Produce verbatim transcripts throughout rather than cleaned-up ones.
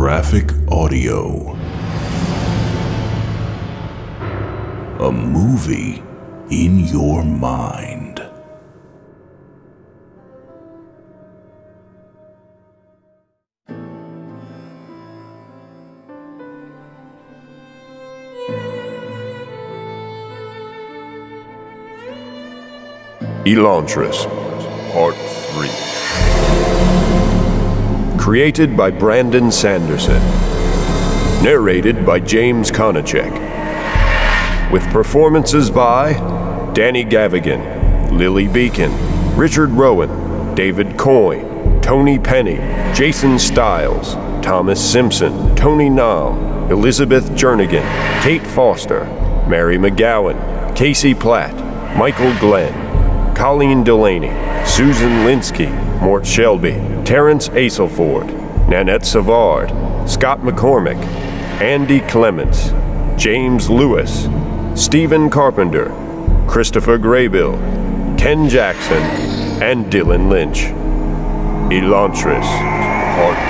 Graphic audio. A movie in your mind. Elantris, Part three. Created by Brandon Sanderson. Narrated by James Konicek. With performances by Danny Gavigan, Lily Beacon, Richard Rowan, David Coyne, Tony Penny, Jason Stiles, Thomas Simpson, Tony Nam, Elizabeth Jernigan, Kate Foster, Mary McGowan, Casie Platt, Michael Glenn, Colleen Delany, Susan Lasskey, Mort Shelby, Terence Aselford, Nanette Savard, Scott McCormick, Andy Clemence, James Lewis, Stephen Carpenter, Christopher Graybill, Ken Jackson, and Dylan Lynch. Elantris, Part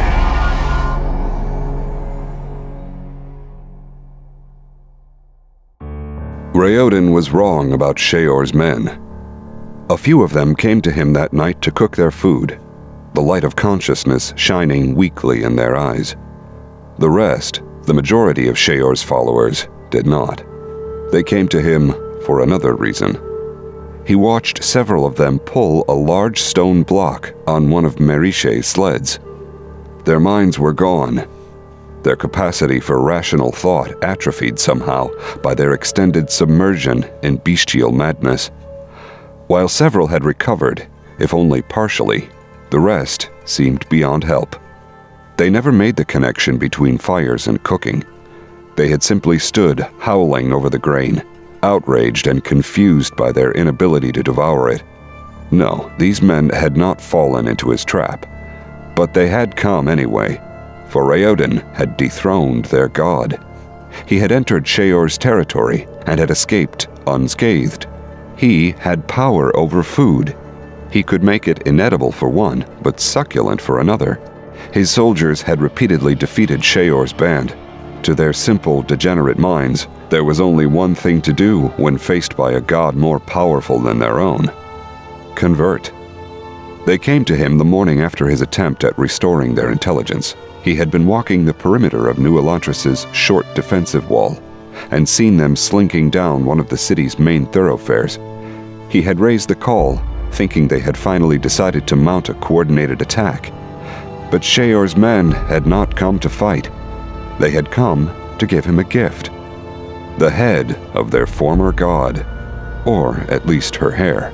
three. Raoden was wrong about Sheor's men. A few of them came to him that night to cook their food, the light of consciousness shining weakly in their eyes. The rest, the majority of Sheor's followers, did not. They came to him for another reason. He watched several of them pull a large stone block on one of Merishe's sleds. Their minds were gone. Their capacity for rational thought atrophied somehow by their extended submersion in bestial madness. While several had recovered, if only partially, the rest seemed beyond help. They never made the connection between fires and cooking. They had simply stood howling over the grain, outraged and confused by their inability to devour it. No, these men had not fallen into his trap, but they had come anyway, for Raoden had dethroned their god. He had entered Sheor's territory and had escaped unscathed. He had power over food. He could make it inedible for one, but succulent for another. His soldiers had repeatedly defeated Sheor's band. To their simple, degenerate minds, there was only one thing to do when faced by a god more powerful than their own: convert. They came to him the morning after his attempt at restoring their intelligence. He had been walking the perimeter of New Elantris's short defensive wall, and seen them slinking down one of the city's main thoroughfares. He had raised the call, thinking they had finally decided to mount a coordinated attack. But Sheor's men had not come to fight. They had come to give him a gift. The head of their former god, or at least her hair.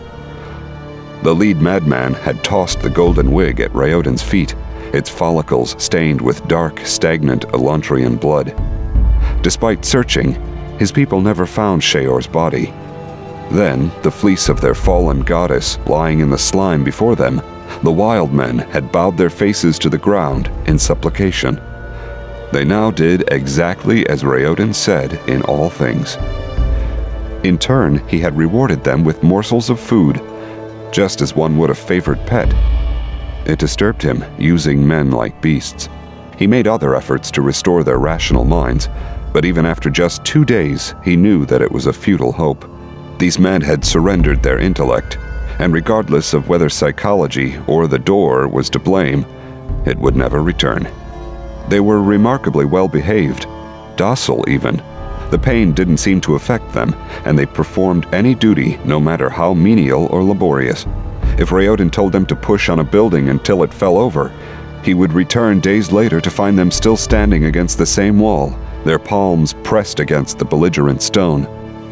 The lead madman had tossed the golden wig at Raoden's feet, its follicles stained with dark, stagnant Elantrian blood. Despite searching, his people never found Sheor's body. Then, the fleece of their fallen goddess lying in the slime before them, the wild men had bowed their faces to the ground in supplication. They now did exactly as Raoden said in all things. In turn, he had rewarded them with morsels of food, just as one would a favored pet. It disturbed him, using men like beasts. He made other efforts to restore their rational minds, but even after just two days, he knew that it was a futile hope. These men had surrendered their intellect, and regardless of whether psychology or the door was to blame, it would never return. They were remarkably well behaved, docile even. The pain didn't seem to affect them, and they performed any duty, no matter how menial or laborious. If Raoden told them to push on a building until it fell over, he would return days later to find them still standing against the same wall, their palms pressed against the belligerent stone.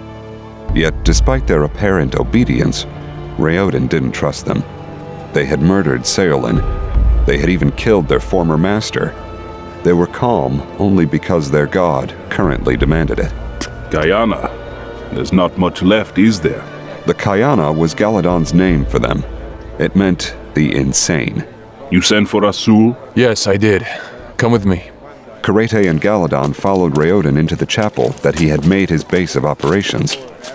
Yet, despite their apparent obedience, Raoden didn't trust them. They had murdered Seolin. They had even killed their former master. They were calm only because their god currently demanded it. Guyana. There's not much left, is there? The Kayana was Galadon's name for them. It meant the insane. You sent for Asul? Yes, I did. Come with me. Karete and Galadon followed Raoden into the chapel that he had made his base of operations.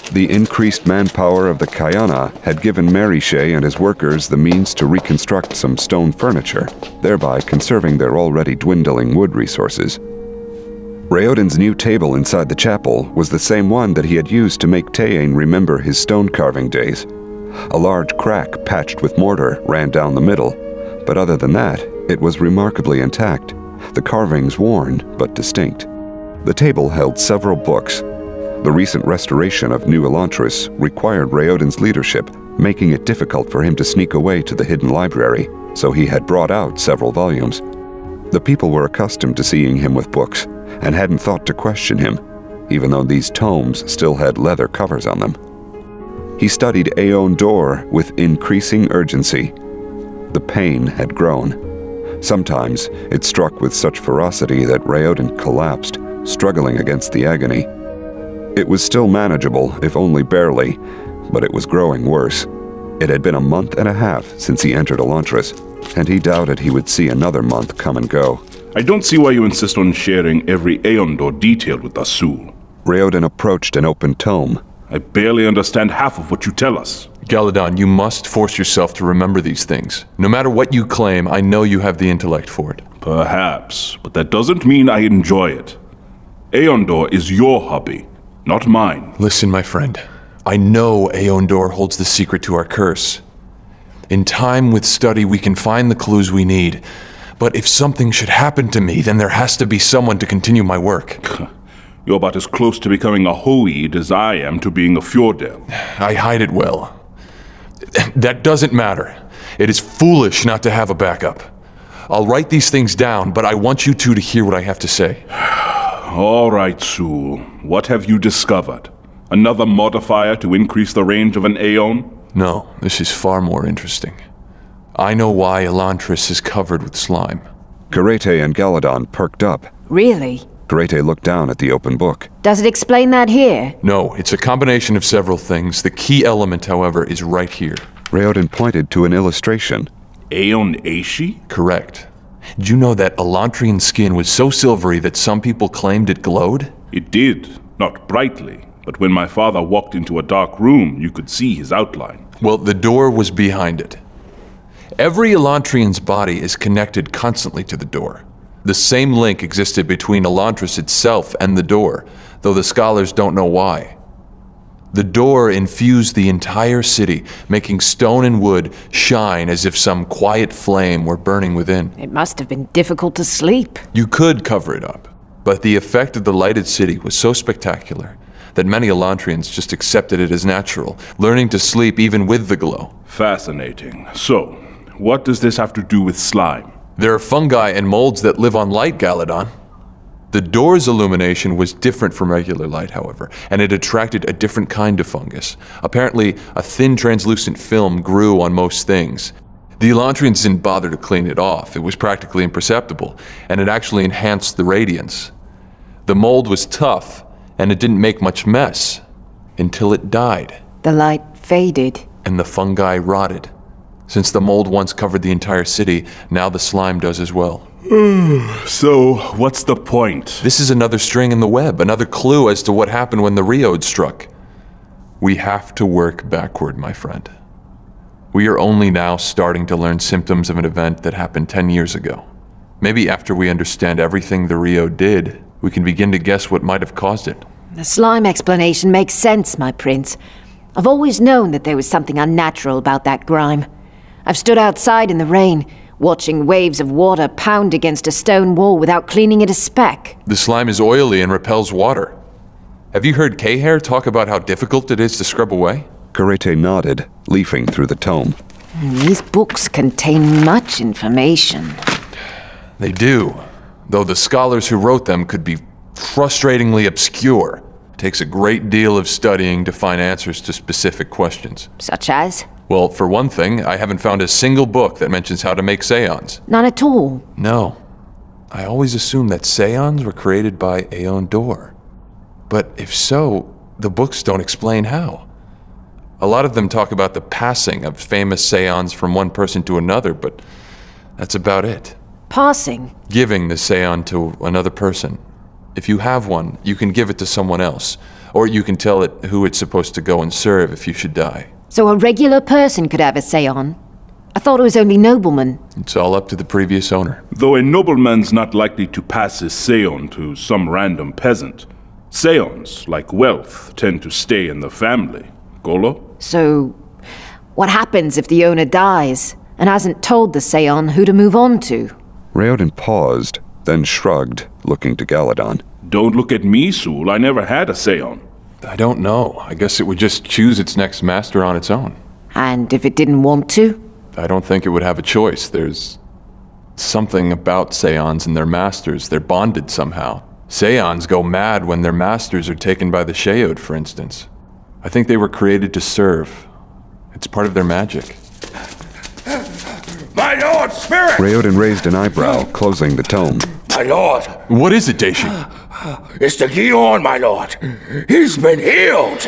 The increased manpower of the Kayana had given Mary Shea and his workers the means to reconstruct some stone furniture, thereby conserving their already dwindling wood resources. Raoden's new table inside the chapel was the same one that he had used to make Tayane remember his stone carving days. A large crack patched with mortar ran down the middle, but other than that, it was remarkably intact, the carvings worn but distinct. The table held several books. The recent restoration of New Elantris required Raoden's leadership, making it difficult for him to sneak away to the hidden library, so he had brought out several volumes. The people were accustomed to seeing him with books, and hadn't thought to question him, even though these tomes still had leather covers on them. He studied Aeon Door with increasing urgency. The pain had grown. Sometimes it struck with such ferocity that Raoden collapsed, struggling against the agony. It was still manageable, if only barely, but it was growing worse. It had been a month and a half since he entered Elantris, and he doubted he would see another month come and go. I don't see why you insist on sharing every Aeon Door detail with us, Sul. Raoden approached an open tome. I barely understand half of what you tell us. Galadon, you must force yourself to remember these things. No matter what you claim, I know you have the intellect for it. Perhaps, but that doesn't mean I enjoy it. Aeon Door is your hobby, not mine. Listen, my friend. I know Aeon Door holds the secret to our curse. In time with study, we can find the clues we need. But if something should happen to me, then there has to be someone to continue my work. You're about as close to becoming a Hoid as I am to being a Fjordell. I hide it well. That doesn't matter. It is foolish not to have a backup. I'll write these things down, but I want you two to hear what I have to say. All right, Sul. What have you discovered? Another modifier to increase the range of an Aeon? No, this is far more interesting. I know why Elantris is covered with slime. Karete and Galadon perked up. Really? Karete looked down at the open book. Does it explain that here? No, it's a combination of several things. The key element, however, is right here. Raoden pointed to an illustration. Aeon Aishi? Correct. Did you know that Elantrian skin was so silvery that some people claimed it glowed? It did, not brightly, but when my father walked into a dark room, you could see his outline. Well, the door was behind it. Every Elantrian's body is connected constantly to the door. The same link existed between Elantris itself and the door, though the scholars don't know why. The door infused the entire city, making stone and wood shine as if some quiet flame were burning within. It must have been difficult to sleep. You could cover it up, but the effect of the lighted city was so spectacular that many Elantrians just accepted it as natural, learning to sleep even with the glow. Fascinating. So, what does this have to do with slime? There are fungi and molds that live on light, Galadon. The door's illumination was different from regular light, however, and it attracted a different kind of fungus. Apparently, a thin translucent film grew on most things. The Elantrians didn't bother to clean it off. It was practically imperceptible, and it actually enhanced the radiance. The mold was tough, and it didn't make much mess, until it died. The light faded. And the fungi rotted. Since the mold once covered the entire city, now the slime does as well. So, what's the point? This is another string in the web, another clue as to what happened when the Rheod struck. We have to work backward, my friend. We are only now starting to learn symptoms of an event that happened ten years ago. Maybe after we understand everything the Rheod did, we can begin to guess what might have caused it. The slime explanation makes sense, my prince. I've always known that there was something unnatural about that grime. I've stood outside in the rain, watching waves of water pound against a stone wall without cleaning it a speck. The slime is oily and repels water. Have you heard Cahair talk about how difficult it is to scrub away? Karete nodded, leafing through the tome. These books contain much information. They do, though the scholars who wrote them could be frustratingly obscure. It takes a great deal of studying to find answers to specific questions. Such as? Well, for one thing, I haven't found a single book that mentions how to make seance. None at all? No. I always assumed that seance were created by Aeon Door. But if so, the books don't explain how. A lot of them talk about the passing of famous seance from one person to another, but that's about it. Passing? Giving the seance to another person. If you have one, you can give it to someone else. Or you can tell it who it's supposed to go and serve if you should die. So a regular person could have a seance? I thought it was only noblemen. It's all up to the previous owner. Though a nobleman's not likely to pass his seance to some random peasant. Seance, like wealth, tend to stay in the family. Golo? So, what happens if the owner dies and hasn't told the seance who to move on to? Raoden paused, then shrugged, looking to Galadon. Don't look at me, Sul. I never had a seance. I don't know. I guess it would just choose its next master on its own. And if it didn't want to? I don't think it would have a choice. There's something about seance and their masters. They're bonded somehow. Seance go mad when their masters are taken by the Sheod, for instance. I think they were created to serve. It's part of their magic. My lord, spirit! Raoden raised an eyebrow, closing the tome. My lord! What is it, Dacian? It's the Guion, my lord! He's been healed!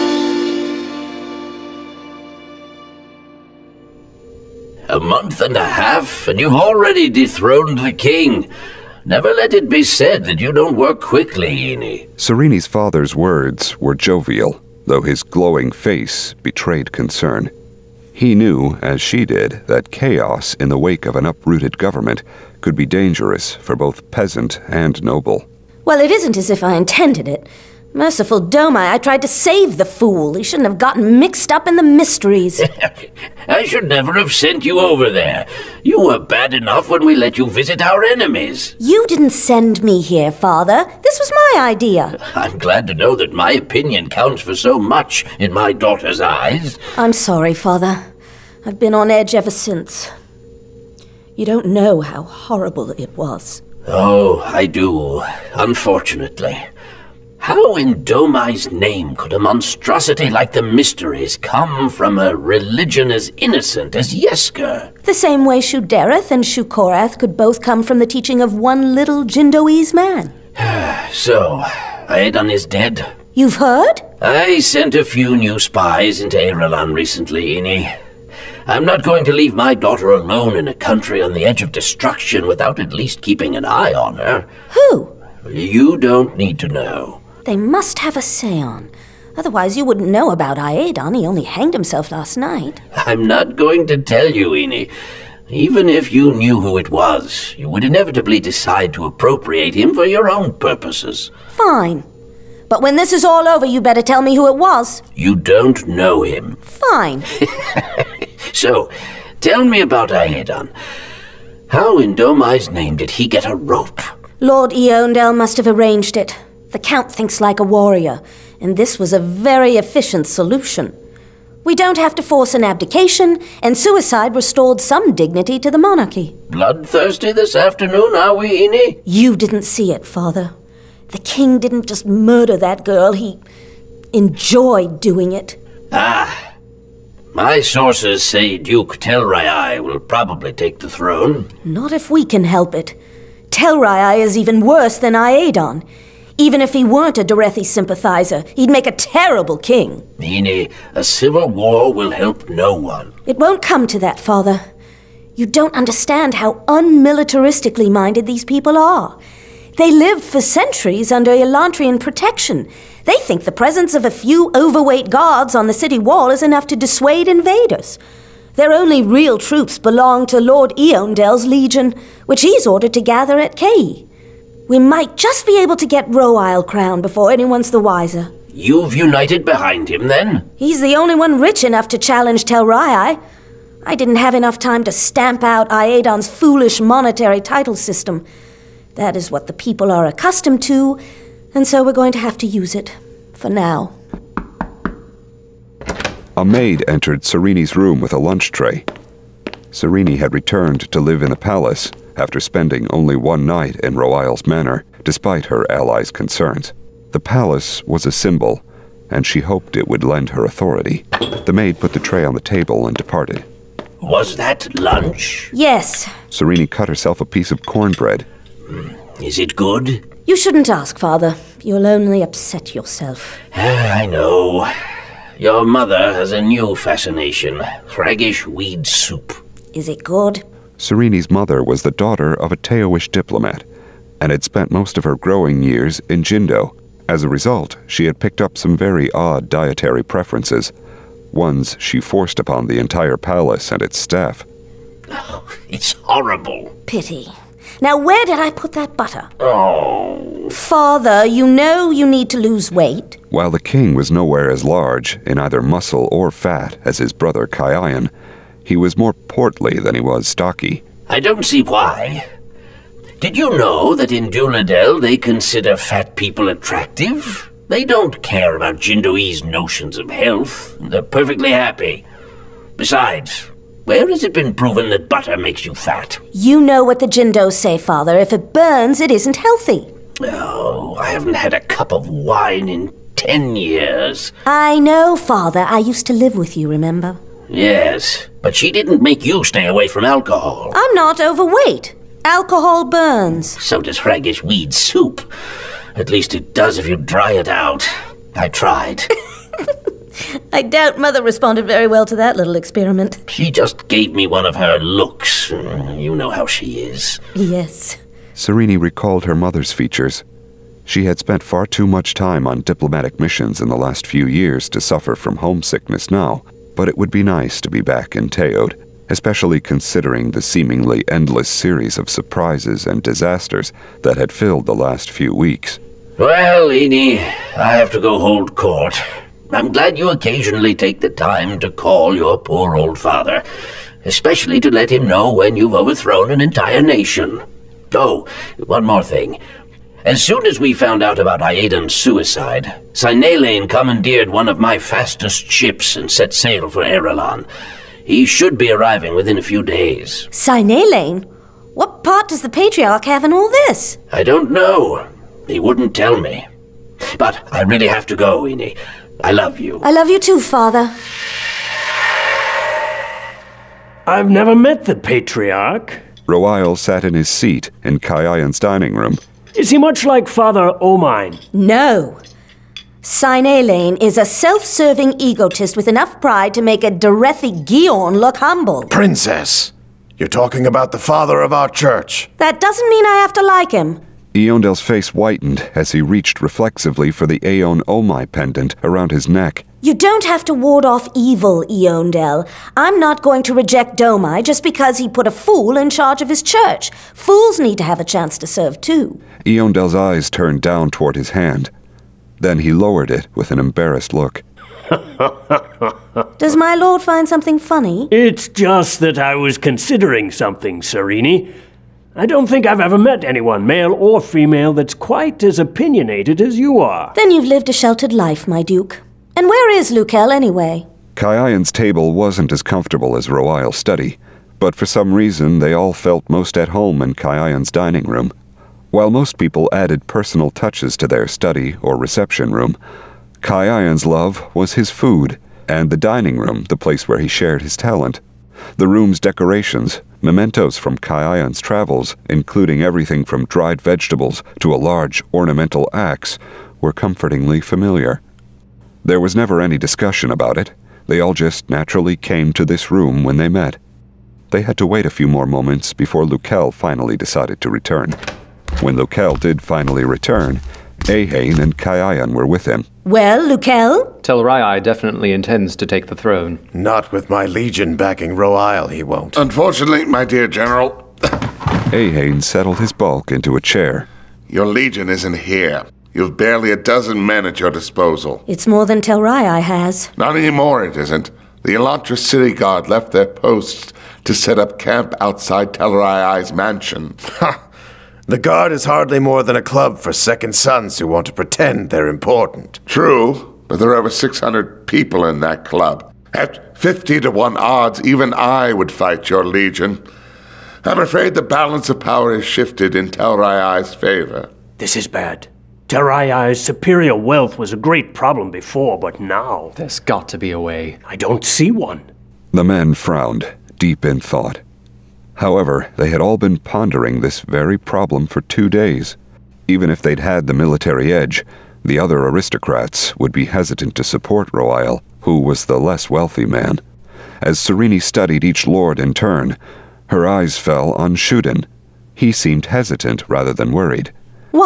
A month and a half, and you've already dethroned the king. Never let it be said that you don't work quickly, Eni. Sereni's father's words were jovial, though his glowing face betrayed concern. He knew, as she did, that chaos in the wake of an uprooted government could be dangerous for both peasant and noble. Well, it isn't as if I intended it. Merciful Domai, I tried to save the fool. He shouldn't have gotten mixed up in the mysteries. I should never have sent you over there. You were bad enough when we let you visit our enemies. You didn't send me here, Father. This was my idea. I'm glad to know that my opinion counts for so much in my daughter's eyes. I'm sorry, Father. I've been on edge ever since. You don't know how horrible it was. Oh, I do, unfortunately. How in Domai's name could a monstrosity like the Mysteries come from a religion as innocent as Yesker? The same way Shudereth and Shukorath could both come from the teaching of one little Jindoese man. So, Aedan is dead? You've heard? I sent a few new spies into Aerelan recently, Eni. I'm not going to leave my daughter alone in a country on the edge of destruction without at least keeping an eye on her. Who? You don't need to know. They must have a seance. Otherwise you wouldn't know about Aedan. He only hanged himself last night. I'm not going to tell you, Eni. Even if you knew who it was, you would inevitably decide to appropriate him for your own purposes. Fine. But when this is all over, you better tell me who it was. You don't know him. Fine. So, tell me about Aedan. How in Domai's name did he get a rope? Lord Eondel must have arranged it. The Count thinks like a warrior, and this was a very efficient solution. We don't have to force an abdication, and suicide restored some dignity to the monarchy. Bloodthirsty this afternoon, are we, Eni? You didn't see it, Father. The king didn't just murder that girl, he enjoyed doing it. Ah. My sources say Duke Telrai will probably take the throne. Not if we can help it. Telrai is even worse than Aedan. Even if he weren't a Dorethi sympathizer, he'd make a terrible king. Eni, a civil war will help no one. It won't come to that, Father. You don't understand how unmilitaristically minded these people are. They lived for centuries under Elantrian protection. They think the presence of a few overweight guards on the city wall is enough to dissuade invaders. Their only real troops belong to Lord Eondel's legion, which he's ordered to gather at Casie. We might just be able to get Rohan crowned before anyone's the wiser. You've united behind him, then? He's the only one rich enough to challenge Telrai. I didn't have enough time to stamp out Aedan's foolish monetary title system. That is what the people are accustomed to, and so we're going to have to use it. For now. A maid entered Sereni's room with a lunch tray. Sereni had returned to live in the palace after spending only one night in Royal's manor, despite her allies' concerns. The palace was a symbol, and she hoped it would lend her authority. The maid put the tray on the table and departed. Was that lunch? Yes. Sereni cut herself a piece of cornbread. Is it good? You shouldn't ask, Father. You'll only upset yourself. I know. Your mother has a new fascination. Fraggish weed soup. Is it good? Sereni's mother was the daughter of a Teowish diplomat, and had spent most of her growing years in Jindo, As a result, she had picked up some very odd dietary preferences, ones she forced upon the entire palace and its staff. Oh, it's horrible. Pity. Now where did I put that butter? Oh. Father, you know you need to lose weight. While the king was nowhere as large, in either muscle or fat, as his brother Casie, he was more portly than he was stocky. I don't see why. Did you know that in Duladel they consider fat people attractive? They don't care about Jindoe's notions of health. They're perfectly happy. Besides, where has it been proven that butter makes you fat? You know what the Jindos say, Father. If it burns, it isn't healthy. Oh, I haven't had a cup of wine in ten years. I know, Father. I used to live with you, remember? Yes, but she didn't make you stay away from alcohol. I'm not overweight. Alcohol burns. So does Fraggish weed soup. At least it does if you dry it out. I tried. I doubt Mother responded very well to that little experiment. She just gave me one of her looks. You know how she is. Yes. Serene recalled her mother's features. She had spent far too much time on diplomatic missions in the last few years to suffer from homesickness now, but it would be nice to be back in Teod, especially considering the seemingly endless series of surprises and disasters that had filled the last few weeks. Well, Edie, I have to go hold court. I'm glad you occasionally take the time to call your poor old father, especially to let him know when you've overthrown an entire nation. Oh, one more thing. As soon as we found out about Aeden's suicide, Sinelane commandeered one of my fastest ships and set sail for Erelon. He should be arriving within a few days. Sinelane? What part does the Patriarch have in all this? I don't know. He wouldn't tell me. But I really have to go, Ine. I love you. I love you too, Father. I've never met the Patriarch. Royle sat in his seat in Caian's dining room. Is he much like Father Omine? No. Sinelane is a self-serving egotist with enough pride to make a Derethi Gion look humble. Princess, you're talking about the father of our church. That doesn't mean I have to like him. Eondel's face whitened as he reached reflexively for the Aeon Omai pendant around his neck. You don't have to ward off evil, Eondel. I'm not going to reject Domai just because he put a fool in charge of his church. Fools need to have a chance to serve too. Eondel's eyes turned down toward his hand. Then he lowered it with an embarrassed look. Does my lord find something funny? It's just that I was considering something, Serene. I don't think I've ever met anyone, male or female, that's quite as opinionated as you are. Then you've lived a sheltered life, my duke. And where is Lukel, anyway? Caian's table wasn't as comfortable as Royle's study, but for some reason they all felt most at home in Caian's dining room. While most people added personal touches to their study or reception room, Caian's love was his food, and the dining room the place where he shared his talent. The room's decorations, mementos from Caian's travels, including everything from dried vegetables to a large ornamental axe, were comfortingly familiar. There was never any discussion about it. They all just naturally came to this room when they met. They had to wait a few more moments before Lukel finally decided to return. When Lukel did finally return, Ahane and Caian were with him. Well, Lukel? Telrai definitely intends to take the throne. Not with my legion backing Royle, he won't. Unfortunately, my dear general. Ahane settled his bulk into a chair. Your legion isn't here. You've barely a dozen men at your disposal. It's more than Telrai has. Not anymore, it isn't. The Elantris city guard left their posts to set up camp outside Telrai's mansion. Ha! The guard is hardly more than a club for second sons who want to pretend they're important. True, but there are over six hundred people in that club. At fifty to one odds, even I would fight your legion. I'm afraid the balance of power has shifted in Telrai's favor. This is bad. Terai's superior wealth was a great problem before, but now... There's got to be a way. I don't see one. The men frowned, deep in thought. However, they had all been pondering this very problem for two days. Even if they'd had the military edge, the other aristocrats would be hesitant to support Royle, who was the less wealthy man. As Serene studied each lord in turn, her eyes fell on Shuden. He seemed hesitant rather than worried. What?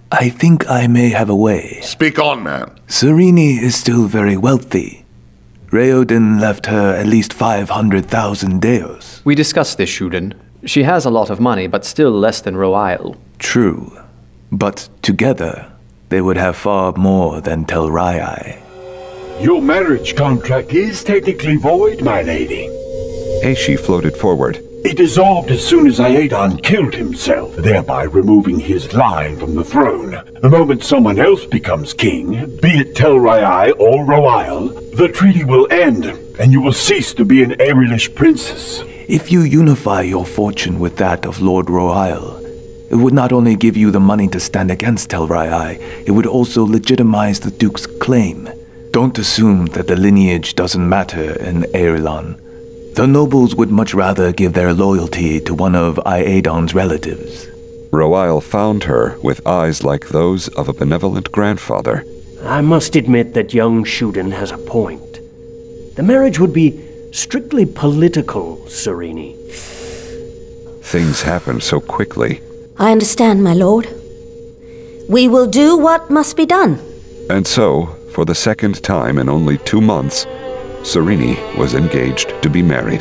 I think I may have a way. Speak on, man. Serene is still very wealthy. Raoden left her at least five hundred thousand deos. We discussed this, Shuden. She has a lot of money, but still less than Royal. True. But together, they would have far more than Telrai. Your marriage contract is technically void, my lady. Ashi floated forward. It dissolved as soon as Aedon killed himself, thereby removing his line from the throne. The moment someone else becomes king, be it Telrai or Royal, the treaty will end, and you will cease to be an Airilish princess. If you unify your fortune with that of Lord Royal, it would not only give you the money to stand against Telrai, it would also legitimize the Duke's claim. Don't assume that the lineage doesn't matter in Airlan. The nobles would much rather give their loyalty to one of Aedon's relatives. Royal found her with eyes like those of a benevolent grandfather. I must admit that young Shuden has a point. The marriage would be strictly political, Serene. Things happened so quickly. I understand, my lord. We will do what must be done. And so, for the second time in only two months, Serene was engaged to be married.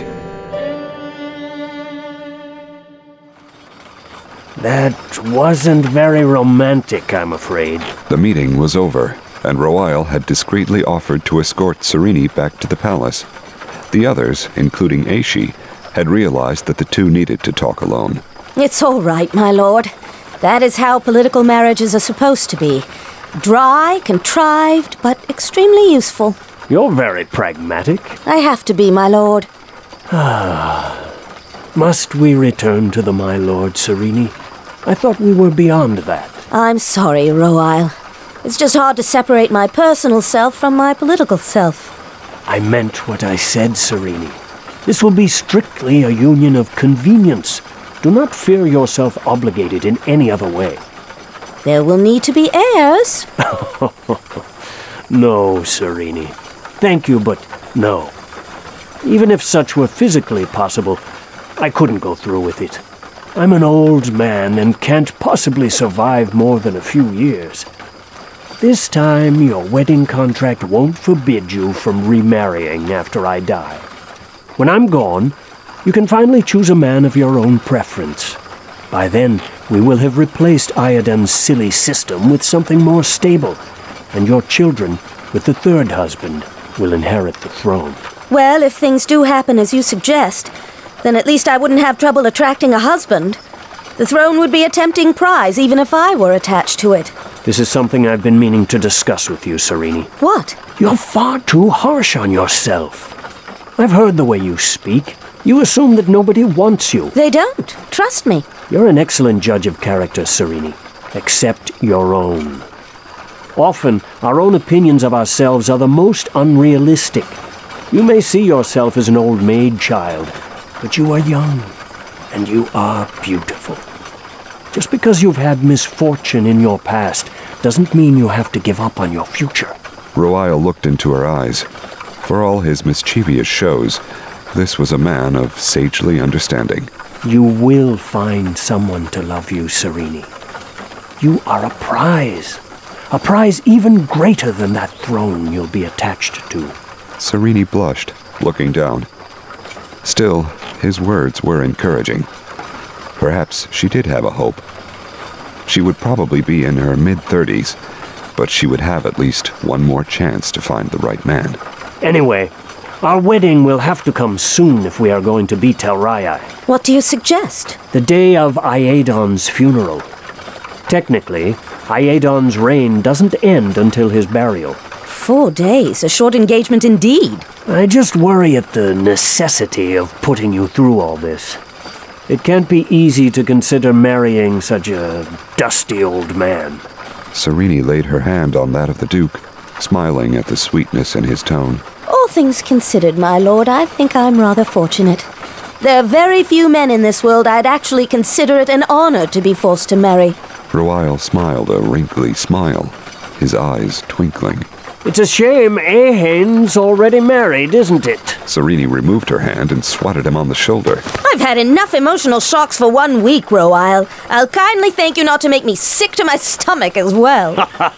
That wasn't very romantic, I'm afraid. The meeting was over, and Royal had discreetly offered to escort Serene back to the palace. The others, including Ashi, had realized that the two needed to talk alone. It's all right, my lord. That is how political marriages are supposed to be. Dry, contrived, but extremely useful. You're very pragmatic. I have to be, my lord. Must we return to the My Lord, Serene? I thought we were beyond that. I'm sorry, Royal. It's just hard to separate my personal self from my political self. I meant what I said, Serene. This will be strictly a union of convenience. Do not fear yourself obligated in any other way. There will need to be heirs. No, Serene. Thank you, but no. Even if such were physically possible, I couldn't go through with it. I'm an old man and can't possibly survive more than a few years. This time, your wedding contract won't forbid you from remarrying after I die. When I'm gone, you can finally choose a man of your own preference. By then, we will have replaced Iadon's silly system with something more stable, and your children, with the third husband, will inherit the throne. Well, if things do happen as you suggest, then at least I wouldn't have trouble attracting a husband. The throne would be a tempting prize, even if I were attached to it. This is something I've been meaning to discuss with you, Serene. What? You're far too harsh on yourself. I've heard the way you speak. You assume that nobody wants you. They don't. Trust me. You're an excellent judge of character, Serene. Except your own. Often, our own opinions of ourselves are the most unrealistic. You may see yourself as an old maid child, but you are young, and you are beautiful. Just because you've had misfortune in your past doesn't mean you have to give up on your future. Royal looked into her eyes. For all his mischievous shows, this was a man of sagely understanding. You will find someone to love you, Serene. You are a prize. A prize even greater than that throne you'll be attached to. Serene blushed, looking down. Still, his words were encouraging. Perhaps she did have a hope. She would probably be in her mid-thirties, but she would have at least one more chance to find the right man. Anyway, our wedding will have to come soon if we are going to beat Telrai. What do you suggest? The day of Aedon's funeral. Technically, Aedon's reign doesn't end until his burial. Four days, a short engagement indeed. I just worry at the necessity of putting you through all this. It can't be easy to consider marrying such a dusty old man. Serene laid her hand on that of the Duke, smiling at the sweetness in his tone. All things considered, my lord, I think I'm rather fortunate. There are very few men in this world I'd actually consider it an honor to be forced to marry. Royal smiled a wrinkly smile, his eyes twinkling. It's a shame Ahane's already married, isn't it? Serene removed her hand and swatted him on the shoulder. I've had enough emotional shocks for one week, Rohan. I'll kindly thank you not to make me sick to my stomach as well.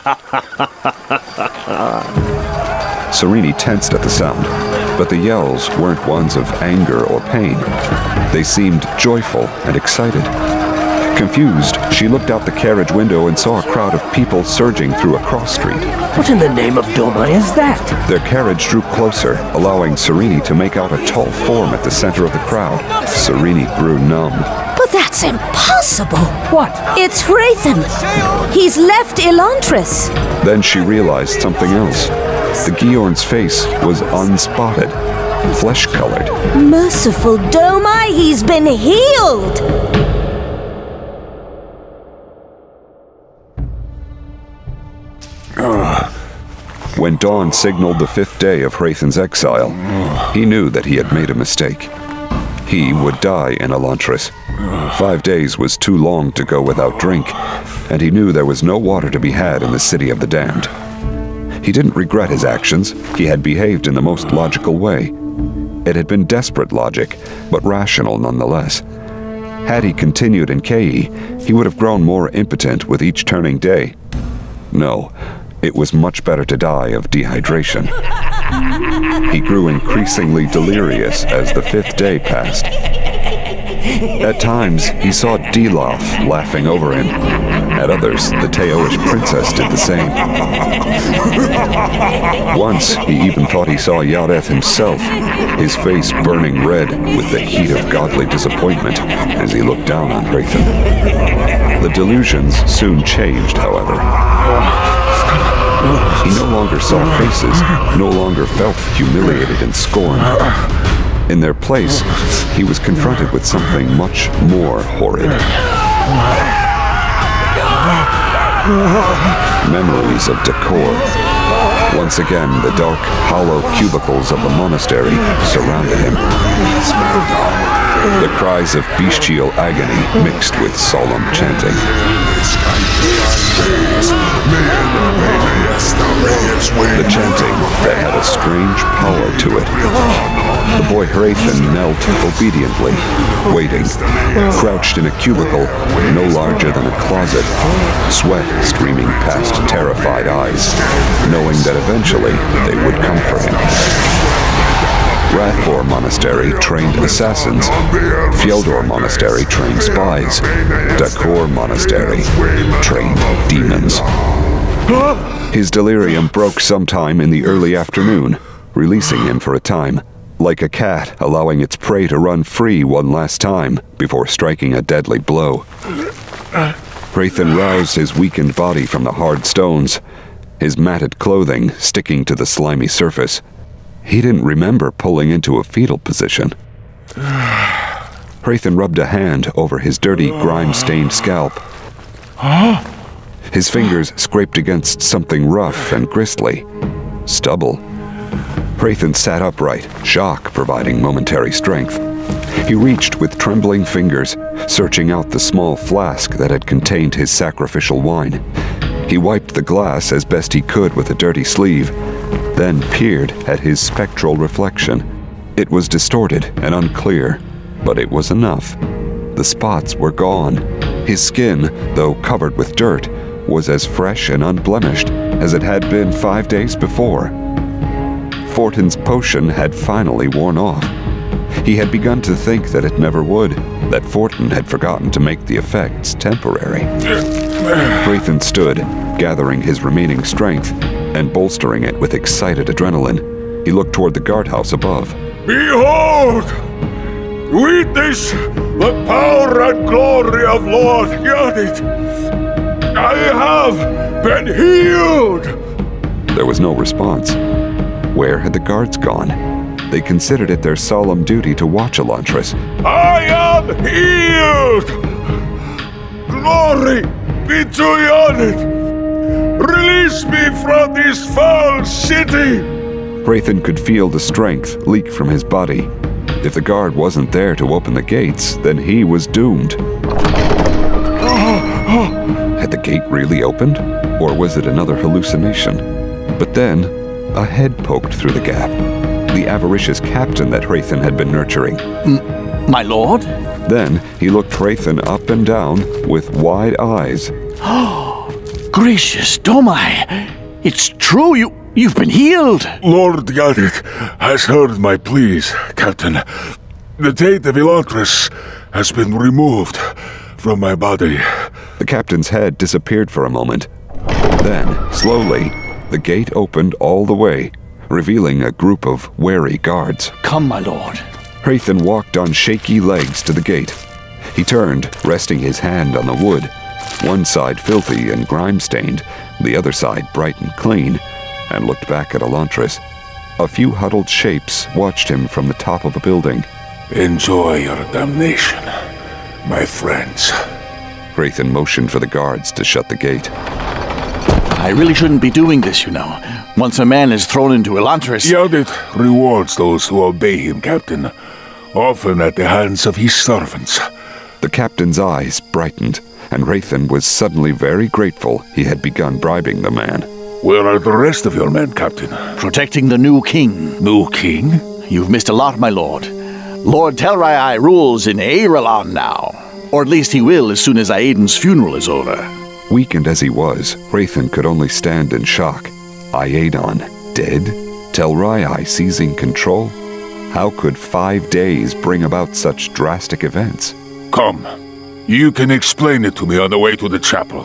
Serene tensed at the sound, but the yells weren't ones of anger or pain. They seemed joyful and excited. Confused, she looked out the carriage window and saw a crowd of people surging through a cross street. What in the name of Domai is that? Their carriage drew closer, allowing Serene to make out a tall form at the center of the crowd. Serene grew numb. But that's impossible! What? It's Wraithen! He's left Elantris! Then she realized something else. The Georn's face was unspotted, flesh-colored. Merciful Domai, he's been healed! When dawn signaled the fifth day of Wraithen's exile, he knew that he had made a mistake. He would die in Elantris. Five days was too long to go without drink, and he knew there was no water to be had in the city of the damned. He didn't regret his actions. He had behaved in the most logical way. It had been desperate logic, but rational nonetheless. Had he continued in Casie, he would have grown more impotent with each turning day. No, it was much better to die of dehydration. He grew increasingly delirious as the fifth day passed. At times, he saw Dilaf laughing over him. At others, the Teoish princess did the same. Once, he even thought he saw Yareth himself, his face burning red with the heat of godly disappointment as he looked down on Wraithen. The delusions soon changed, however. He no longer saw faces, no longer felt humiliated and scorned. In their place, he was confronted with something much more horrid. Memories of decor. Once again, the dark, hollow cubicles of the monastery surrounded him. The cries of bestial agony mixed with solemn chanting. The chanting that had a strange power to it. The boy Wraithen knelt obediently, waiting, crouched in a cubicle no larger than a closet, sweat streaming past terrified eyes, knowing that eventually they would come for him. Rathbor Monastery trained assassins. Fjeldor Monastery trained spies. Dakor Monastery trained demons. His delirium broke sometime in the early afternoon, releasing him for a time, like a cat allowing its prey to run free one last time before striking a deadly blow. Wraithen roused his weakened body from the hard stones, his matted clothing sticking to the slimy surface. He didn't remember pulling into a fetal position. Wraithen rubbed a hand over his dirty, grime-stained scalp. His fingers scraped against something rough and gristly. Stubble. Wraithen sat upright, shock providing momentary strength. He reached with trembling fingers, searching out the small flask that had contained his sacrificial wine. He wiped the glass as best he could with a dirty sleeve, then peered at his spectral reflection. It was distorted and unclear, but it was enough. The spots were gone. His skin, though covered with dirt, was as fresh and unblemished as it had been five days before. Fortin's potion had finally worn off. He had begun to think that it never would, that Fortin had forgotten to make the effects temporary. Wraithen stood, gathering his remaining strength and bolstering it with excited adrenaline. He looked toward the guardhouse above. Behold! Witness the power and glory of Lord Yareth! I have been healed! There was no response. Where had the guards gone? They considered it their solemn duty to watch Elantris. I am healed! Glory be to Yareth! Release me from this foul city! Wraithen could feel the strength leak from his body. If the guard wasn't there to open the gates, then he was doomed. Had the gate really opened? Or was it another hallucination? But then, A head poked through the gap. The avaricious captain that Hrathen had been nurturing. M- my lord? Then he looked Hrathen up and down with wide eyes. Oh, gracious Domai! It's true, you, you've been healed! Lord Yadith has heard my pleas, Captain. The taint of Elantris has been removed from my body. The captain's head disappeared for a moment. Then, slowly, the gate opened all the way, revealing a group of wary guards. Come, my lord. Hrathen walked on shaky legs to the gate. He turned, resting his hand on the wood, one side filthy and grime-stained, the other side bright and clean, and looked back at Elantris. A few huddled shapes watched him from the top of a building. Enjoy your damnation, my friends. Hrathen motioned for the guards to shut the gate. I really shouldn't be doing this, you know. Once a man is thrown into Elantris... Yadith rewards those who obey him, Captain, often at the hands of his servants. The captain's eyes brightened, and Hrathen was suddenly very grateful he had begun bribing the man. Where are the rest of your men, Captain? Protecting the new king. New king? You've missed a lot, my lord. Lord Telrai rules in Aeralon now. Or at least he will as soon as Aeden's funeral is over. Weakened as he was, Hrathen could only stand in shock. Aedon dead? Telrai seizing control? How could five days bring about such drastic events? Come. You can explain it to me on the way to the chapel.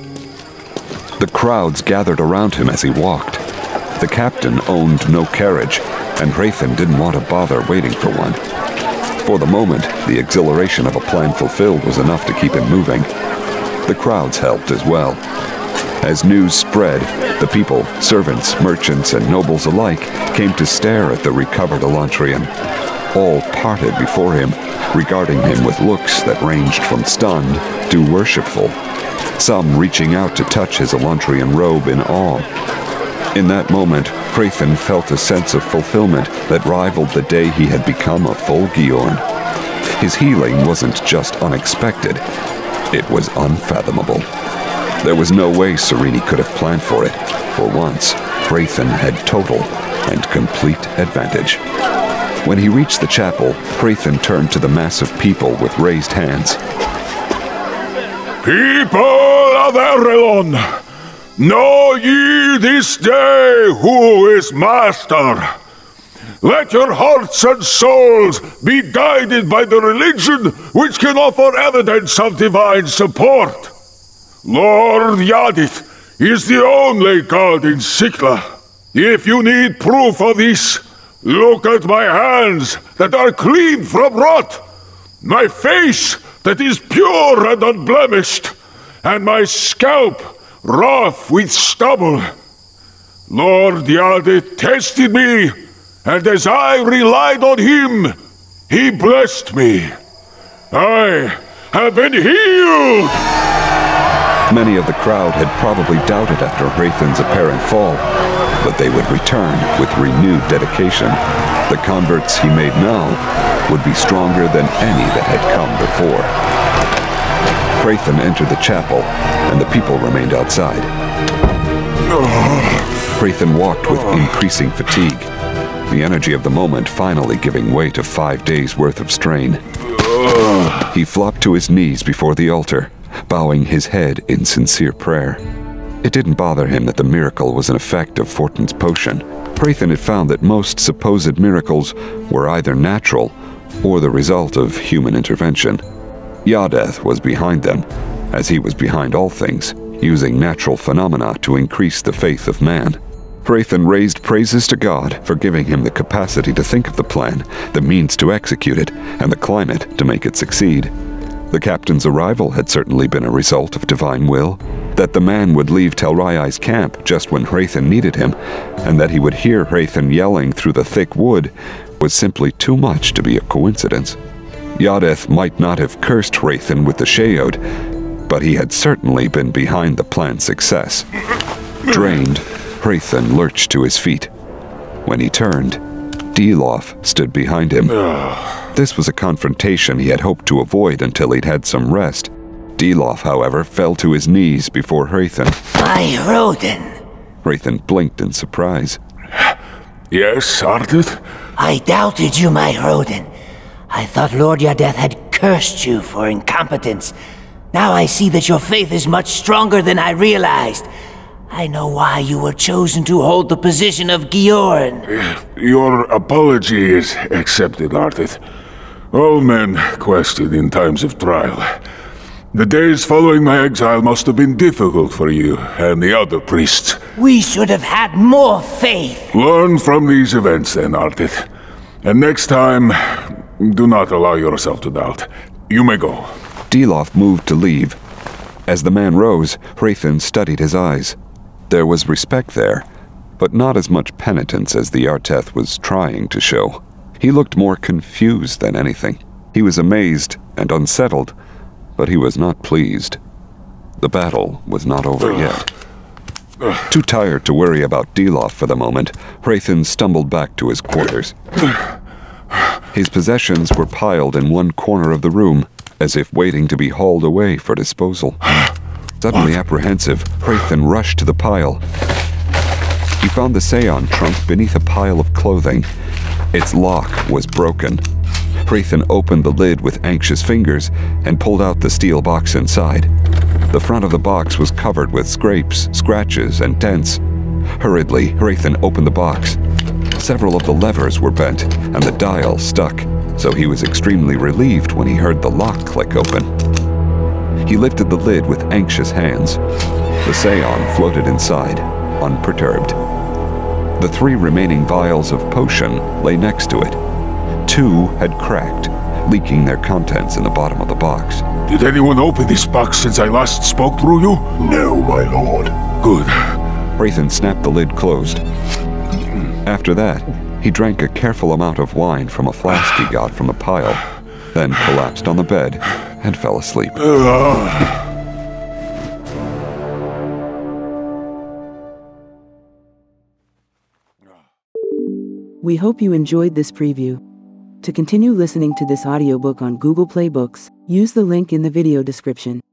The crowds gathered around him as he walked. The captain owned no carriage, and Hrathen didn't want to bother waiting for one. For the moment, the exhilaration of a plan fulfilled was enough to keep him moving. The crowds helped as well. As news spread, the people, servants, merchants, and nobles alike came to stare at the recovered Elantrian. All parted before him, regarding him with looks that ranged from stunned to worshipful, some reaching out to touch his Elantrian robe in awe. In that moment, Hrathen felt a sense of fulfillment that rivaled the day he had become a full Georn. His healing wasn't just unexpected, it was unfathomable. There was no way Sereni could have planned for it. For once, Hrathen had total and complete advantage. When he reached the chapel, Hrathen turned to the mass of people with raised hands. People of Aeralon, know ye this day who is master. Let your hearts and souls be guided by the religion which can offer evidence of divine support. Lord Yadith is the only god in Sikla. If you need proof of this, look at my hands that are clean from rot, my face that is pure and unblemished, and my scalp rough with stubble. Lord Yadith tested me, and as I relied on him, he blessed me. I have been healed! Many of the crowd had probably doubted after Hrathen's apparent fall, but they would return with renewed dedication. The converts he made now would be stronger than any that had come before. Hrathen entered the chapel, and the people remained outside. Hrathen walked with increasing fatigue, the energy of the moment finally giving way to five days' worth of strain. He flopped to his knees before the altar, bowing his head in sincere prayer. It didn't bother him that the miracle was an effect of Fortin's potion. Hrathen had found that most supposed miracles were either natural or the result of human intervention. Yadeth was behind them, as he was behind all things, using natural phenomena to increase the faith of man. Hrathen raised praises to God for giving him the capacity to think of the plan, the means to execute it, and the climate to make it succeed. The captain's arrival had certainly been a result of divine will. That the man would leave Telrai's camp just when Hrathen needed him, and that he would hear Hrathen yelling through the thick wood, was simply too much to be a coincidence. Yadeth might not have cursed Hrathen with the Sheod, but he had certainly been behind the plan's success. Drained, Hrathen lurched to his feet. When he turned, Delof stood behind him. This was a confrontation he had hoped to avoid until he'd had some rest. Delof, however, fell to his knees before Hrathen. My Roden! Hrathen blinked in surprise. Yes, Ardith? I doubted you, my Roden. I thought Lord Yadeth had cursed you for incompetence. Now I see that your faith is much stronger than I realized. I know why you were chosen to hold the position of Giorn. Your apology is accepted, Ardith. All men question in times of trial. The days following my exile must have been difficult for you and the other priests. We should have had more faith. Learn from these events then, Ardith. And next time, do not allow yourself to doubt. You may go. Deloff moved to leave. As the man rose, Hrathen studied his eyes. There was respect there, but not as much penitence as the Arteth was trying to show. He looked more confused than anything. He was amazed and unsettled, but he was not pleased. The battle was not over yet. Too tired to worry about Deloff for the moment, Hrathen stumbled back to his quarters. His possessions were piled in one corner of the room, as if waiting to be hauled away for disposal. Suddenly apprehensive, Hrathen rushed to the pile. He found the Seon trunk beneath a pile of clothing. Its lock was broken. Hrathen opened the lid with anxious fingers and pulled out the steel box inside. The front of the box was covered with scrapes, scratches, and dents. Hurriedly, Hrathen opened the box. Several of the levers were bent, and the dial stuck, so he was extremely relieved when he heard the lock click open. He lifted the lid with anxious hands. The Seon floated inside, unperturbed. The three remaining vials of potion lay next to it. Two had cracked, leaking their contents in the bottom of the box. Did anyone open this box since I last spoke through you? No, my lord. Good. Hrathen snapped the lid closed. After that, he drank a careful amount of wine from a flask he got from the pile, then collapsed on the bed and fell asleep. We hope you enjoyed this preview. To continue listening to this audiobook on Google Play Books, use the link in the video description.